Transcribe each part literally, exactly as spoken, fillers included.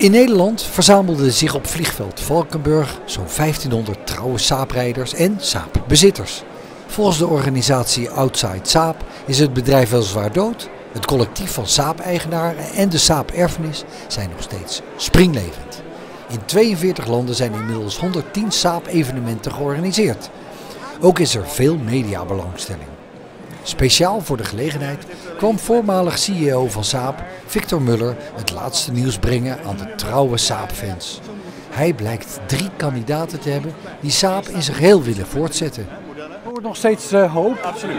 In Nederland verzamelden zich op vliegveld Valkenburg zo'n vijftienhonderd trouwe Saab-rijders en Saab-bezitters. Volgens de organisatie Outside Saab is het bedrijf weliswaar dood. Het collectief van Saab-eigenaren en de Saab-erfenis zijn nog steeds springlevend. In tweeënveertig landen zijn inmiddels honderdtien Saab-evenementen georganiseerd. Ook is er veel mediabelangstelling. Speciaal voor de gelegenheid kwam voormalig C E O van Saab, Victor Muller, het laatste nieuws brengen aan de trouwe Saab-fans. Hij blijkt drie kandidaten te hebben die Saab in zijn geheel willen voortzetten. Er wordt nog steeds uh, hoop. Absoluut.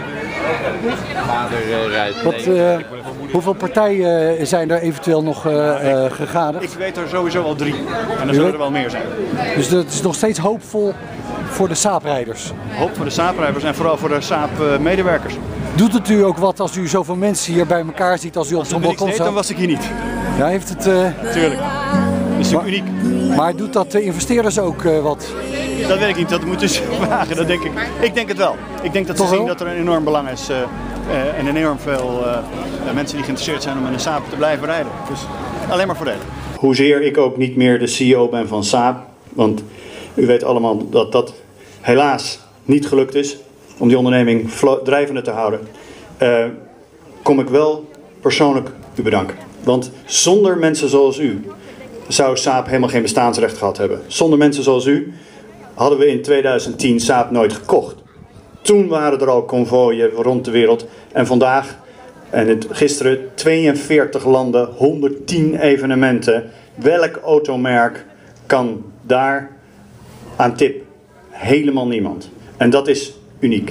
Vader rijdt. Wat, uh, hoeveel partijen zijn er eventueel nog uh, uh, gegadigd? Ik weet er sowieso al drie. En er zullen er wel meer zijn. Dus het is nog steeds hoopvol voor de Saab-rijders? Hoop voor de Saab-rijders en vooral voor de Saab-medewerkers. Doet het u ook wat als u zoveel mensen hier bij elkaar ziet als u op zo'n balkon staat? Dan was ik hier niet. Ja, heeft het... Uh... Tuurlijk. Dat is natuurlijk uniek. Maar doet dat de investeerders ook uh, wat? Dat weet ik niet, dat moet dus vragen, dat denk ik. Ik denk het wel. Ik denk dat ze zien dat er een enorm belang is uh, uh, en enorm veel uh, mensen die geïnteresseerd zijn om in een Saab te blijven rijden. Dus alleen maar voordelen. Hoezeer ik ook niet meer de C E O ben van Saab, want u weet allemaal dat dat helaas niet gelukt is om die onderneming drijvende te houden, uh, kom ik wel persoonlijk u bedanken. Want zonder mensen zoals u zou Saab helemaal geen bestaansrecht gehad hebben. Zonder mensen zoals u hadden we in tweeduizend tien Saab nooit gekocht. Toen waren er al konvooien rond de wereld. En vandaag, en het, gisteren, tweeënveertig landen, honderdtien evenementen. Welk automerk kan daar aan tip? Helemaal niemand. En dat is uniek.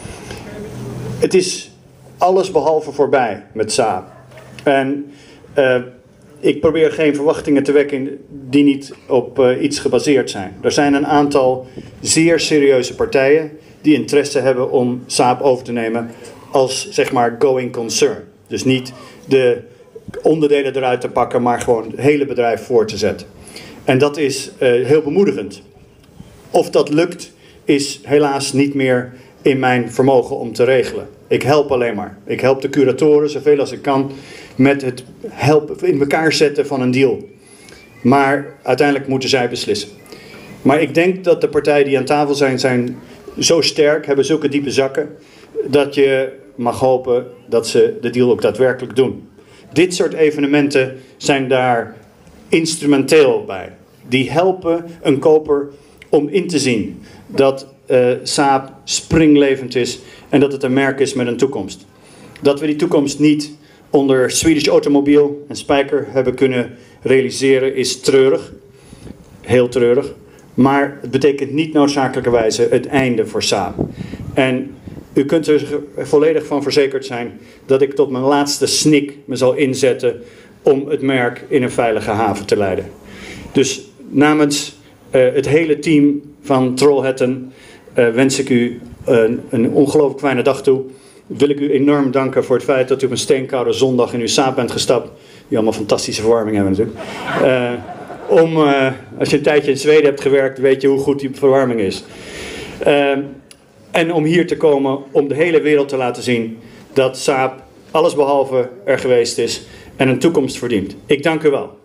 Het is alles behalve voorbij met Saab. En uh, ik probeer geen verwachtingen te wekken die niet op uh, iets gebaseerd zijn. Er zijn een aantal zeer serieuze partijen die interesse hebben om Saab over te nemen als, zeg maar, going concern. Dus niet de onderdelen eruit te pakken, maar gewoon het hele bedrijf voor te zetten. En dat is uh, heel bemoedigend. Of dat lukt, is helaas niet meer in mijn vermogen om te regelen. Ik help alleen maar. Ik help de curatoren zoveel als ik kan met het helpen in elkaar zetten van een deal. Maar uiteindelijk moeten zij beslissen. Maar ik denk dat de partijen die aan tafel zijn, zijn zo sterk, hebben zulke diepe zakken, dat je mag hopen dat ze de deal ook daadwerkelijk doen. Dit soort evenementen zijn daar instrumenteel bij. Die helpen een koper om in te zien dat uh, Saab springlevend is en dat het een merk is met een toekomst. Dat we die toekomst niet onder Swedish Automobile en Spijker hebben kunnen realiseren is treurig. Heel treurig. Maar het betekent niet noodzakelijkerwijze het einde voor Saab. En u kunt er volledig van verzekerd zijn dat ik tot mijn laatste snik me zal inzetten om het merk in een veilige haven te leiden. Dus namens uh, het hele team van Trollhättan uh, wens ik u een, een ongelooflijk fijne dag toe. Wil ik u enorm danken voor het feit dat u op een steenkoude zondag in uw Saab bent gestapt. Die allemaal fantastische verwarming hebben natuurlijk. Uh, om, uh, als je een tijdje in Zweden hebt gewerkt, weet je hoe goed die verwarming is. Uh, en om hier te komen om de hele wereld te laten zien dat Saab allesbehalve er geweest is en een toekomst verdient. Ik dank u wel.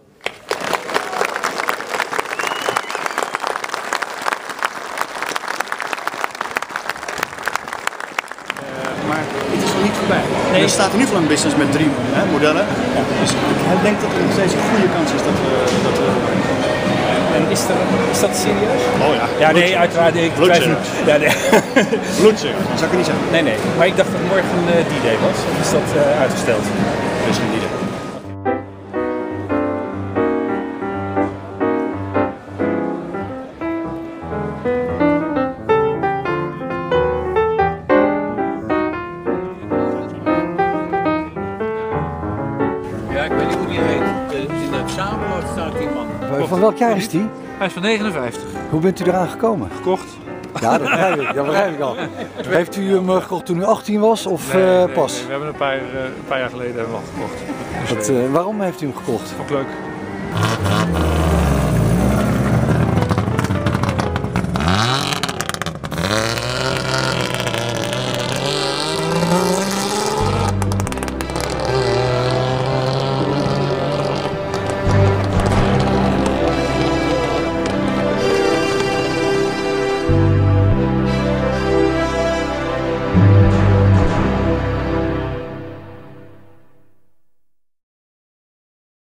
Maar het is nog niet voorbij. Nee. Er staat in ieder geval een business met drie hè, modellen. Ja. Dus ik denk dat er nog steeds een goede kans is dat we... Dat we... En is, er, is dat serieus? Oh ja. Ja, nee, uiteraard. Ik twijfel. Ja, nee. Bloedzucht, dat zou ik niet zeggen. Nee, nee. Maar ik dacht dat morgen uh, D-Day was. Of is dat uh, uitgesteld? Er is geen D-Day. Ja, ik weet niet hoe die heet. In het samenwoord staat die man. Van welk jaar is die? Hij is van negenenvijftig. Hoe bent u eraan gekomen? Gekocht. Ja, dat begrijp ik, dat begrijp ik al. Heeft u hem gekocht toen u achttien was of nee, uh, nee, pas? Nee, we hebben een paar, uh, een paar jaar geleden hebben we al gekocht. Dus, Wat, uh, waarom heeft u hem gekocht? vond ik leuk.